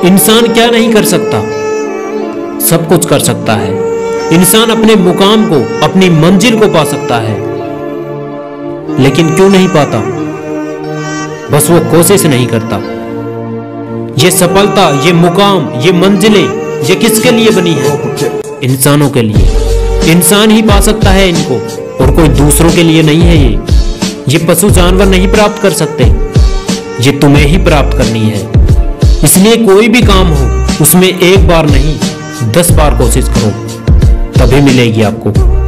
इंसान क्या नहीं कर सकता, सब कुछ कर सकता है। इंसान अपने मुकाम को, अपनी मंजिल को पा सकता है, लेकिन क्यों नहीं पाता? बस वो कोशिश नहीं करता। ये सफलता, ये मुकाम, ये मंजिलें, ये किसके लिए बनी है? इंसानों के लिए। इंसान ही पा सकता है इनको, और कोई दूसरों के लिए नहीं है। ये पशु जानवर नहीं प्राप्त कर सकते, ये तुम्हें ही प्राप्त करनी है। इसलिए कोई भी काम हो, उसमें एक बार नहीं 10 बार कोशिश करो, तभी मिलेगी आपको।